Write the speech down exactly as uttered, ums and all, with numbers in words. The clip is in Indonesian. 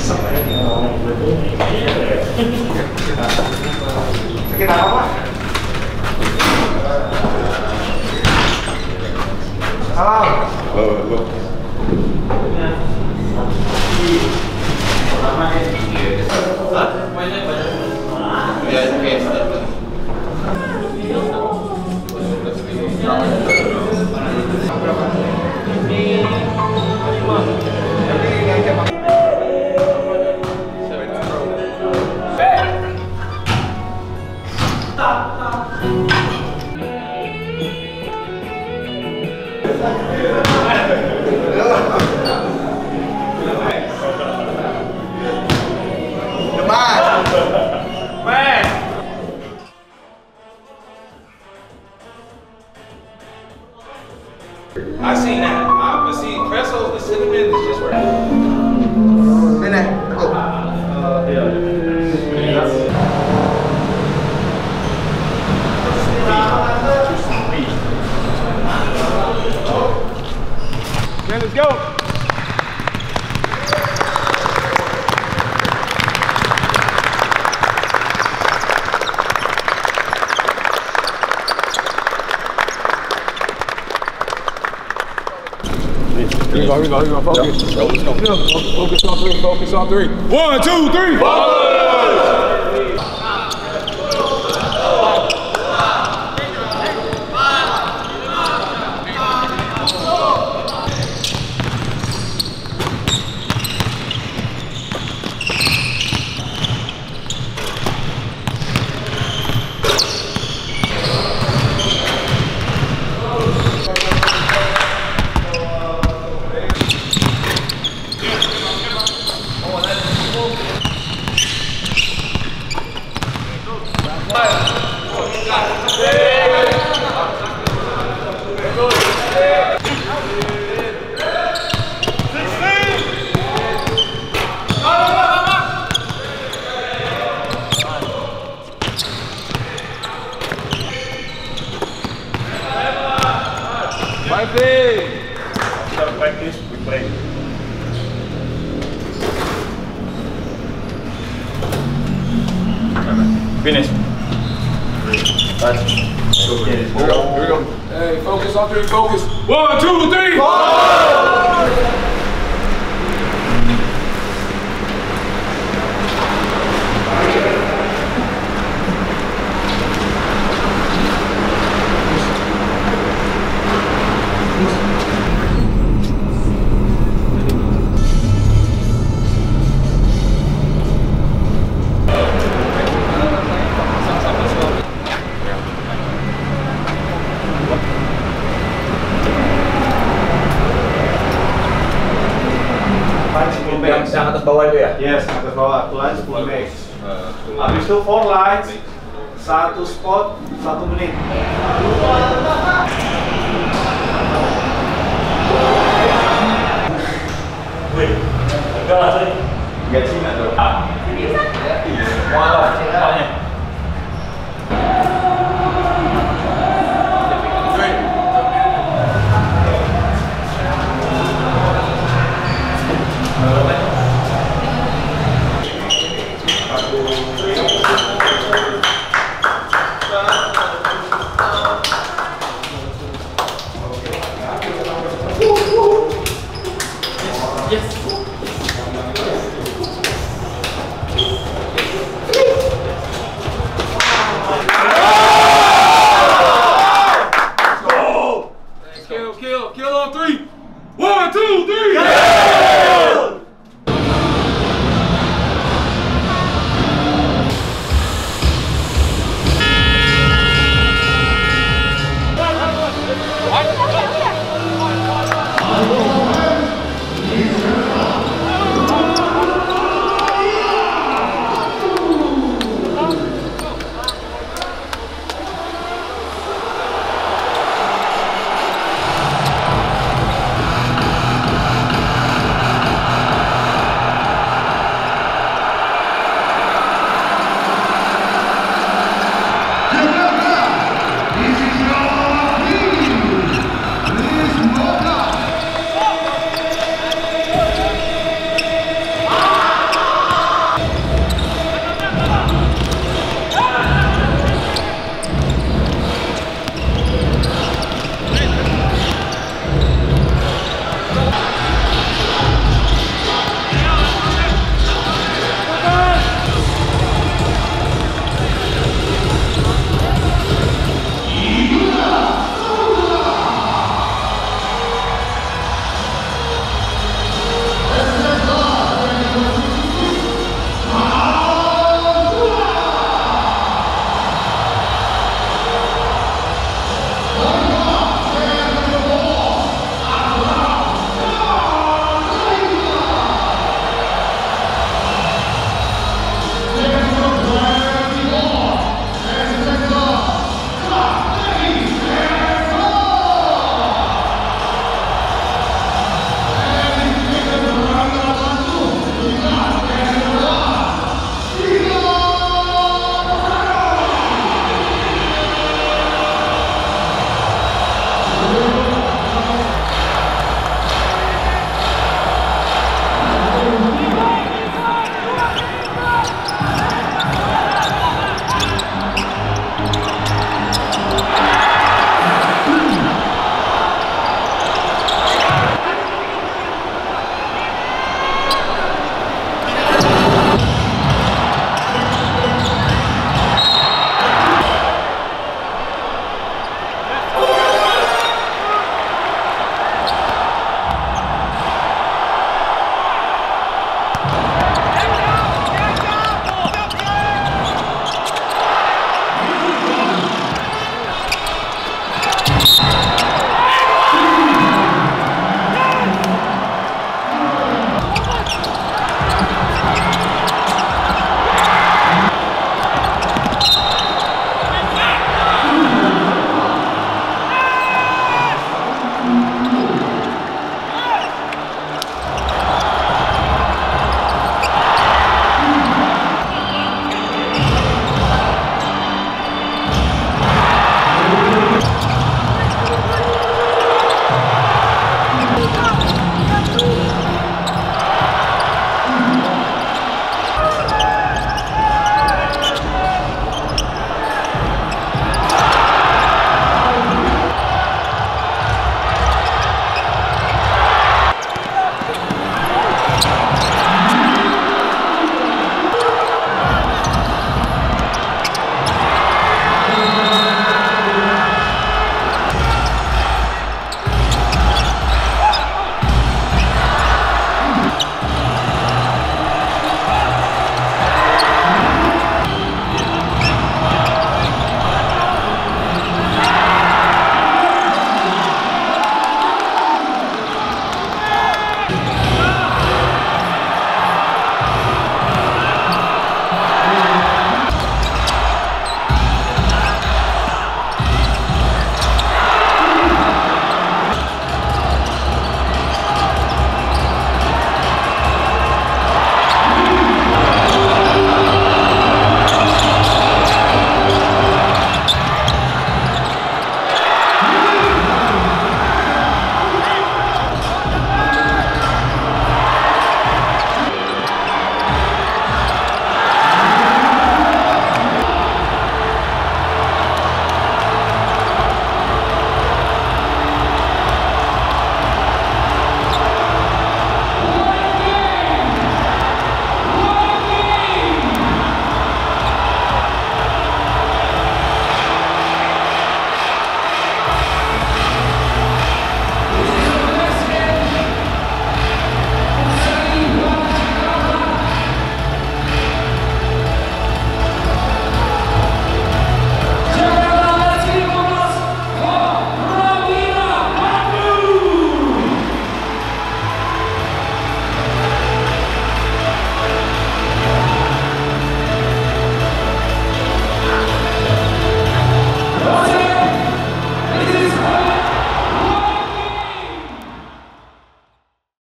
Sakit apa, Pak? Salam. Halo, halo. I seen that, uh, but see, pretzels, the cinnamon is just where. Nenek, go. Okay, let's go. Here we go, here we go, here we go, focus. Let's go, let's go. Focus on three, focus on three. One, two, three. Fighting! After practice, we play. Finish. That's Here we go, here we go. Hey, focus on three, focus. One, two, three. Four! Yang yang atas bawah itu ya? yes, atas bawah, line sepuluh menit. Habis itu four lines, satu spot, satu menit. Wih, enggak sih? Enggak Cina tuh. Ah. Seriusan? Iya. Walau, soalnya.